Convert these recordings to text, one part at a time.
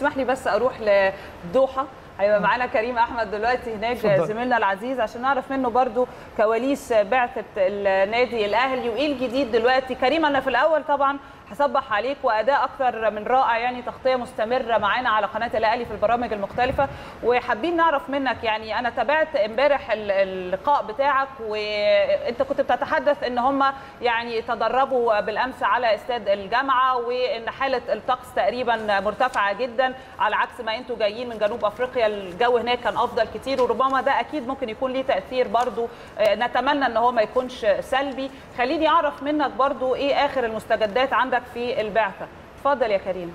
تسمح لي بس اروح للدوحه، هيبقى معانا كريم احمد دلوقتي هناك زميلنا العزيز عشان نعرف منه برضو كواليس بعثه النادي الاهلي وايه الجديد دلوقتي. كريم، انا في الاول طبعا هصبح عليك، واداء اكثر من رائع، يعني تغطيه مستمره معانا على قناه الاهلي في البرامج المختلفه، وحابين نعرف منك يعني انا تابعت امبارح اللقاء بتاعك وانت كنت بتتحدث ان هم يعني تدربوا بالامس على استاد الجامعه وان حاله الطقس تقريبا مرتفعه جدا على عكس ما انتوا جايين من جنوب افريقيا، الجو هناك كان افضل كتير وربما ده اكيد ممكن يكون ليه تاثير برضو، نتمنى ان هو ما يكونش سلبي. خليني اعرف منك برضو ايه اخر المستجدات عندك في البعثة. اتفضل يا كريم.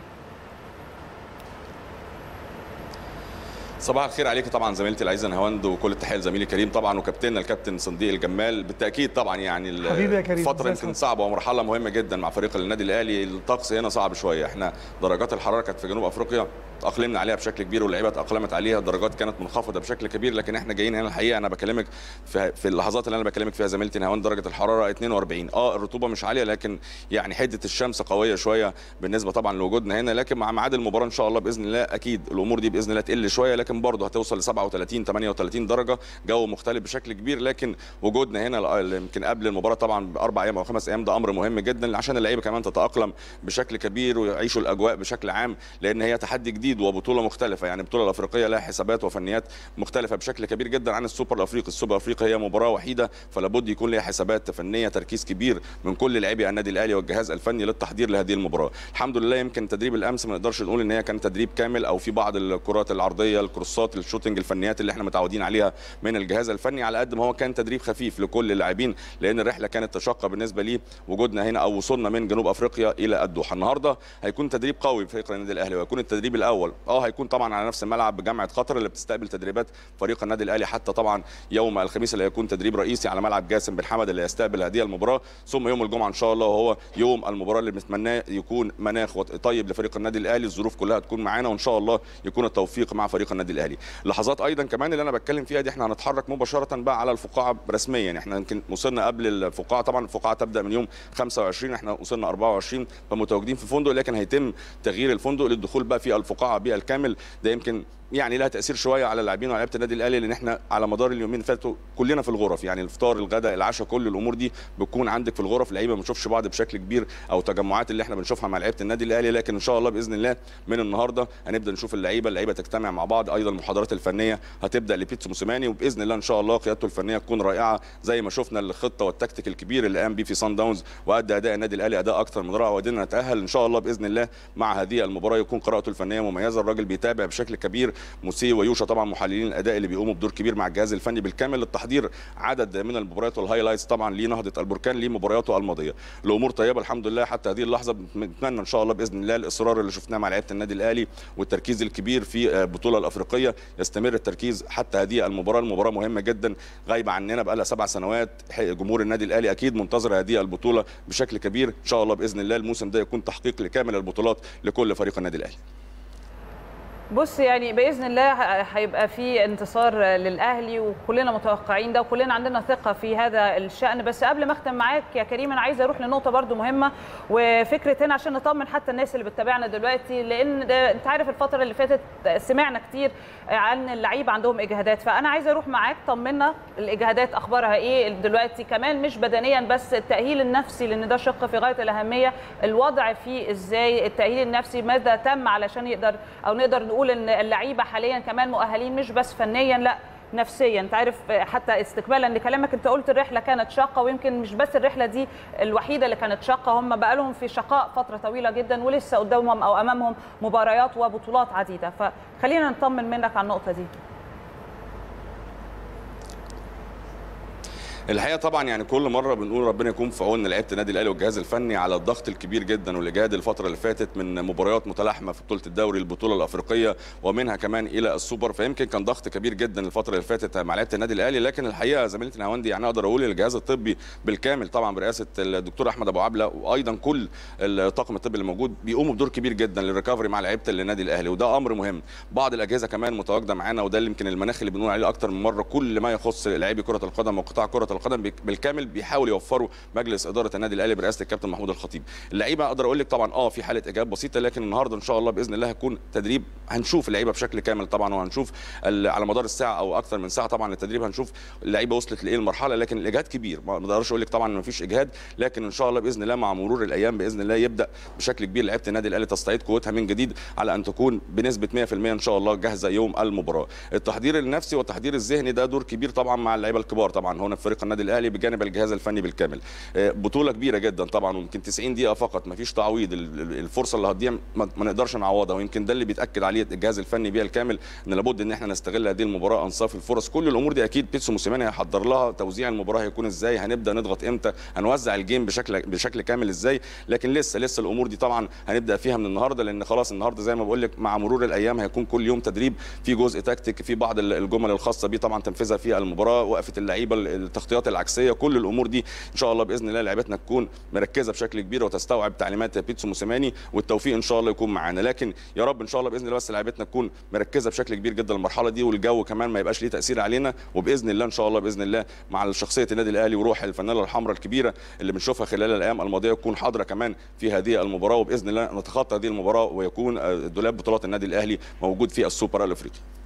صباح الخير عليك طبعا زميلتي العزيزه نهاوند، وكل التحيه لزميلي كريم طبعا وكابتننا الكابتن صنديق الجمال. بالتاكيد طبعا يعني الفتره يمكن صعبه ومرحله مهمه جدا مع فريق النادي الاهلي. الطقس هنا صعب شويه، احنا درجات الحراره كانت في جنوب افريقيا تأقلمنا عليها بشكل كبير واللعيبه تأقلمت عليها، الدرجات كانت منخفضه بشكل كبير، لكن احنا جايين هنا الحقيقه انا بكلمك في اللحظات اللي انا بكلمك فيها زميلتي نهاوند درجه الحراره 42. الرطوبه مش عاليه، لكن يعني حده الشمس قويه شويه بالنسبه طبعا لوجودنا هنا، لكن مع ميعاد المباراه ان شاء الله باذن الله اكيد الامور دي باذن الله تقل شويه، لكن برضه هتوصل ل 37 38 درجه، جو مختلف بشكل كبير. لكن وجودنا هنا يمكن قبل المباراه طبعا ب4 ايام او 5 ايام ده امر مهم جدا عشان اللعيبه كمان تتاقلم بشكل كبير ويعيشوا الاجواء بشكل عام، لان هي تحدي جديد وبطوله مختلفه. يعني البطوله الافريقيه لها حسابات وفنيات مختلفه بشكل كبير جدا عن السوبر الافريقي. السوبر الافريقي هي مباراه وحيده، فلا بد يكون لها حسابات فنيه، تركيز كبير من كل لاعبي النادي الاهلي والجهاز الفني للتحضير لهذه المباراه. الحمد لله يمكن تدريب الامس ما نقدرش نقول ان هي كان تدريب كامل او في بعض الكرات العرضيه الكروسات الشوتنج الفنيات اللي احنا متعودين عليها من الجهاز الفني، على قد ما هو كان تدريب خفيف لكل اللاعبين، لان الرحله كانت تشقه بالنسبه لي وجودنا هنا او وصولنا من جنوب افريقيا الى الدوحه. النهارده هيكون تدريب قوي بفريق النادي الاهلي، وهيكون التدريب الاول هيكون طبعا على نفس الملعب بجامعه قطر اللي بتستقبل تدريبات فريق النادي الاهلي، حتى طبعا يوم الخميس اللي هيكون تدريب رئيسي على ملعب جاسم بن حمد اللي هيستقبل هذه المباراه، ثم يوم الجمعه ان شاء الله وهو يوم المباراه اللي بنتمناه يكون مناخ طيب لفريق النادي الاهلي، الظروف كلها تكون معانا وان شاء الله يكون التوفيق مع فريق النادي الاهلي. لحظات ايضا كمان اللي انا بتكلم فيها دي احنا هنتحرك مباشره بقى على الفقاعه رسميا، احنا يمكن وصلنا قبل الفقاعه، طبعا الفقاعه تبدا من يوم 25، احنا وصلنا 24 فمتواجدين في فندق، لكن هيتم تغيير الفندق للدخول بقى في الفقاعه بالكامل. ده يمكن يعني لها تاثير شويه على اللاعبين ولاعيبه النادي الاهلي، لان احنا على مدار اليومين اللي فاتوا كلنا في الغرف، يعني الفطار الغداء العشاء كل الامور دي بتكون عندك في الغرف، اللعيبه ما بنشوفش بعض بشكل كبير او تجمعات اللي احنا بنشوفها مع لعيبه النادي الاهلي، لكن ان شاء الله باذن الله من النهارده هنبدا نشوف اللعيبه تجتمع مع بعض. ايضا المحاضرات الفنيه هتبدا لبيتسو موسيماني، وباذن الله ان شاء الله قيادته الفنيه تكون رائعه زي ما شفنا الخطه والتكتيك الكبير اللي قام بيه في صن داونز، وادى اداء النادي الاهلي اداء اكثر من رائع، وقدرنا نتاهل ان شاء الله باذن الله مع هذه المباراه يكون قراءته الفنيه مميزه. الراجل بيتابع بشكل كبير، موسي ويوشا طبعا محللين الاداء اللي بيقوموا بدور كبير مع الجهاز الفني بالكامل للتحضير عدد من المباريات والهايلايتس طبعا لنهضه البركان لمبارياته الماضيه. الامور طيبه الحمد لله حتى هذه اللحظه، بنتمنى ان شاء الله باذن الله الاصرار اللي شفناه مع لعيبه النادي الاهلي والتركيز الكبير في البطوله الافريقيه يستمر التركيز حتى هذه المباراه مهمه جدا غايبه عننا بقى لها 7 سنوات. جمهور النادي الاهلي اكيد منتظر هذه البطوله بشكل كبير، ان شاء الله باذن الله الموسم ده يكون تحقيق لكامل البطولات لكل فريق النادي الاهلي. بص يعني باذن الله هيبقى في انتصار للاهلي وكلنا متوقعين ده وكلنا عندنا ثقه في هذا الشان. بس قبل ما اختم معاك يا كريم انا عايزه اروح لنقطه برده مهمه وفكره هنا عشان نطمن حتى الناس اللي بتتابعنا دلوقتي، لان انت عارف الفتره اللي فاتت سمعنا كتير عن اللعيبه عندهم اجهادات، فانا عايزه اروح معاك طمنا الاجهادات اخبارها ايه دلوقتي، كمان مش بدنيا بس التاهيل النفسي لان ده شق في غايه الاهميه، الوضع فيه ازاي التاهيل النفسي ماذا تم علشان يقدر او نقدر نقول ان اللعيبه حاليا كمان مؤهلين مش بس فنيا لا نفسيا. انت عارف حتى استكمالا لكلامك انت قلت الرحله كانت شاقه، ويمكن مش بس الرحله دي الوحيده اللي كانت شاقه، هم بقى لهم في شقاء فتره طويله جدا ولسه قدامهم او امامهم مباريات وبطولات عديده، فخلينا نطمن منك على النقطه دي. الحقيقه طبعا يعني كل مره بنقول ربنا يكون في عون لعيبه النادي الاهلي والجهاز الفني على الضغط الكبير جدا والاجهاد الفتره اللي فاتت من مباريات متلاحمه في بطوله الدوري البطوله الافريقيه ومنها كمان الى السوبر، فيمكن كان ضغط كبير جدا الفتره اللي فاتت مع لعيبه النادي الاهلي. لكن الحقيقه زميلتي نهاوندي يعني اقدر اقول الجهاز الطبي بالكامل طبعا برئاسه الدكتور احمد ابو عبله وايضا كل الطاقم الطبي اللي موجود بيقوموا بدور كبير جدا للريكفري مع لعيبه النادي الاهلي، وده امر مهم. بعض الاجهزه كمان متواجده معانا، وده اللي يمكن المناخ اللي بنقول عليه اكتر من مره، كل ما يخص لاعبي كره القدم وقطاع كره القدم بالكامل بيحاول يوفروا مجلس اداره النادي الاهلي برئاسه الكابتن محمود الخطيب. اللعيبه اقدر اقول لك طبعا في حاله اجهاد بسيطه، لكن النهارده ان شاء الله باذن الله هيكون تدريب هنشوف اللعيبه بشكل كامل طبعا، وهنشوف على مدار الساعه او اكثر من ساعه طبعا التدريب، هنشوف اللعيبه وصلت لايه المرحله. لكن الاجهاد كبير، ما اقدرش اقول لك طبعا ما فيش اجهاد، لكن ان شاء الله باذن الله مع مرور الايام باذن الله يبدا بشكل كبير لعيبه النادي الاهلي تستعيد قوتها من جديد، على ان تكون بنسبه 100% ان شاء الله جاهزه يوم المباراه. التحضير النفسي والتحضير الذهني ده دور كبير طبعا مع اللعيبه الكبار طبعا هنا في فريق النادي الاهلي بجانب الجهاز الفني بالكامل. بطوله كبيره جدا طبعا، ويمكن 90 دقيقه فقط، ما فيش تعويض. الفرصه اللي هتضيع ما نقدرش نعوضها، ويمكن ده اللي بيتاكد عليه الجهاز الفني بيها الكامل، ان لابد ان احنا نستغل هذه المباراه انصاف الفرص. كل الامور دي اكيد بيتسو موسيماني هيحضر لها، توزيع المباراه هيكون ازاي، هنبدا نضغط امتى، هنوزع الجيم بشكل كامل ازاي. لكن لسه الامور دي طبعا هنبدا فيها من النهارده، لان خلاص النهارده زي ما بقول لك مع مرور الايام هيكون كل يوم تدريب في جزء تكتيك، في بعض الجمل الخاصه بيه طبعا تنفيذها في المباراه، وقفه اللعيبه، التغطيات العكسيه، كل الامور دي ان شاء الله باذن الله لعيبتنا تكون مركزه بشكل كبير وتستوعب تعليمات بيتسو موسيماني، والتوفيق ان شاء الله يكون معانا. لكن يا رب ان شاء الله باذن الله بس لعيبتنا تكون مركزه بشكل كبير جدا المرحله دي، والجو كمان ما يبقاش ليه تاثير علينا، وباذن الله ان شاء الله باذن الله مع شخصيه النادي الاهلي وروح الفانيلا الحمراء الكبيره اللي بنشوفها خلال الايام الماضيه تكون حاضره كمان في هذه المباراه، وباذن الله نتخطى هذه المباراه ويكون دولاب بطولات النادي الاهلي موجود في السوبر الافريقي.